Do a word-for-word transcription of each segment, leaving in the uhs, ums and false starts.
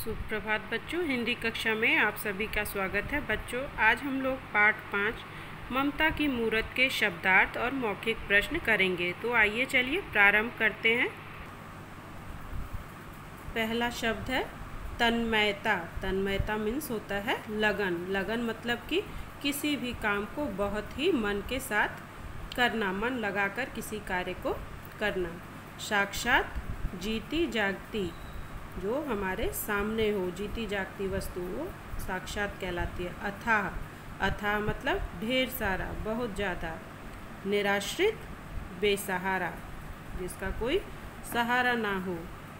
सुप्रभात बच्चों, हिंदी कक्षा में आप सभी का स्वागत है। बच्चों, आज हम लोग पाठ पाँच ममता की मूरत के शब्दार्थ और मौखिक प्रश्न करेंगे। तो आइए चलिए प्रारंभ करते हैं। पहला शब्द है तन्मयता। तन्मयता मीन्स होता है लगन। लगन मतलब कि किसी भी काम को बहुत ही मन के साथ करना, मन लगाकर किसी कार्य को करना। साक्षात जीती जागती, जो हमारे सामने हो, जीती जागती वस्तु वो साक्षात कहलाती है। अथाह, अथाह मतलब ढेर सारा, बहुत ज़्यादा। निराश्रित, बेसहारा, जिसका कोई सहारा ना हो।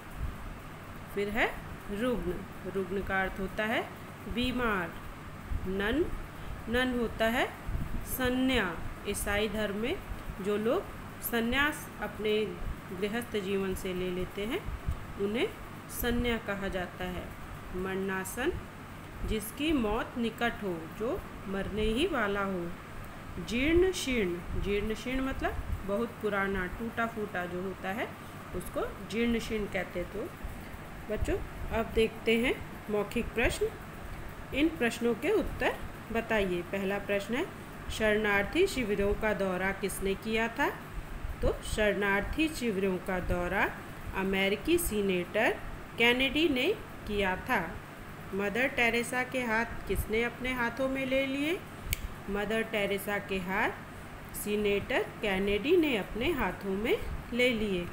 फिर है रुग्ण। रुग्ण का अर्थ होता है बीमार। नन, नन होता है संन्या। ईसाई धर्म में जो लोग संन्यास अपने गृहस्थ जीवन से ले लेते हैं उन्हें संन्या कहा जाता है। मरणासन, जिसकी मौत निकट हो, जो मरने ही वाला हो। जीर्ण शीर्ण, जीर्ण शीर्ण मतलब बहुत पुराना, टूटा फूटा जो होता है उसको जीर्ण शीर्ण कहते। तो बच्चों, अब देखते हैं मौखिक प्रश्न। इन प्रश्नों के उत्तर बताइए। पहला प्रश्न है, शरणार्थी शिविरों का दौरा किसने किया था? तो शरणार्थी शिविरों का दौरा अमेरिकी सीनेटर कैनेडी ने किया था। मदर टेरेसा के हाथ किसने अपने हाथों में ले लिए? मदर टेरेसा के हाथ सीनेटर कैनेडी ने अपने हाथों में ले लिए।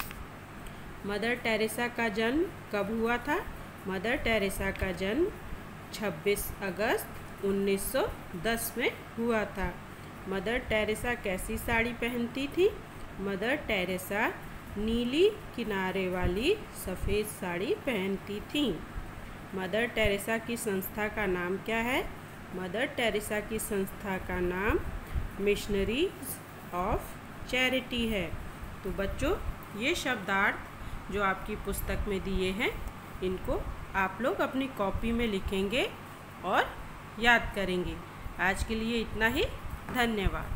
मदर टेरेसा का जन्म कब हुआ था? मदर टेरेसा का जन्म छब्बीस अगस्त उन्नीस सौ दस में हुआ था। मदर टेरेसा कैसी साड़ी पहनती थी? मदर टेरेसा नीली किनारे वाली सफ़ेद साड़ी पहनती थी। मदर टेरेसा की संस्था का नाम क्या है? मदर टेरेसा की संस्था का नाम मिशनरीज ऑफ चैरिटी है। तो बच्चों, ये शब्दार्थ जो आपकी पुस्तक में दिए हैं, इनको आप लोग अपनी कॉपी में लिखेंगे और याद करेंगे। आज के लिए इतना ही। धन्यवाद।